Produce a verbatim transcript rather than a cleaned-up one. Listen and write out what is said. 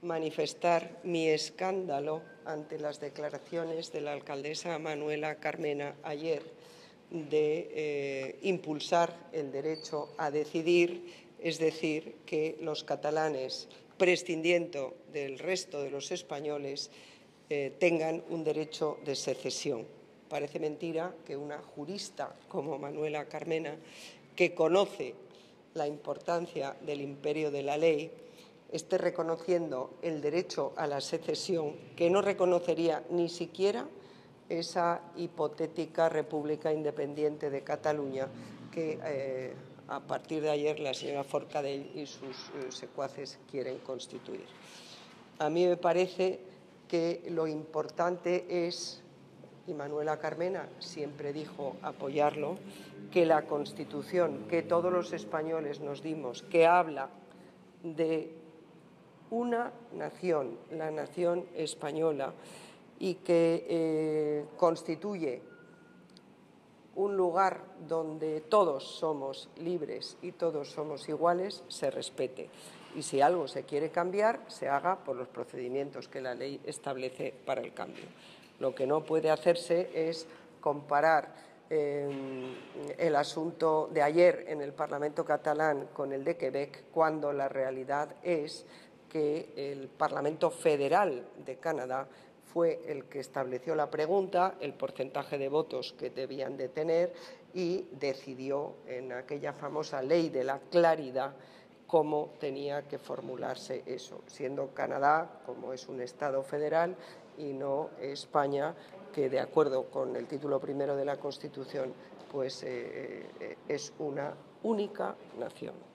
manifestar mi escándalo ante las declaraciones de la alcaldesa Manuela Carmena ayer de eh, impulsar el derecho a decidir, es decir, que los catalanes, prescindiendo del resto de los españoles, eh, tengan un derecho de secesión. Parece mentira que una jurista como Manuela Carmena, que conoce la importancia del imperio de la ley, esté reconociendo el derecho a la secesión, que no reconocería ni siquiera esa hipotética República Independiente de Cataluña que eh, a partir de ayer la señora Forcadell y sus eh, secuaces quieren constituir. A mí me parece que lo importante es, y Manuela Carmena siempre dijo apoyarlo, que la Constitución que todos los españoles nos dimos, que habla de una nación, la nación española, y que eh, constituye un lugar donde todos somos libres y todos somos iguales, se respete. Y si algo se quiere cambiar, se haga por los procedimientos que la ley establece para el cambio. Lo que no puede hacerse es comparar eh, el asunto de ayer en el Parlamento catalán con el de Quebec, cuando la realidad es que el Parlamento Federal de Canadá fue el que estableció la pregunta, el porcentaje de votos que debían de tener y decidió en aquella famosa ley de la claridad cómo tenía que formularse eso, siendo Canadá, como es un Estado federal, y no España, que de acuerdo con el título primero de la Constitución, pues eh, eh, es una única nación.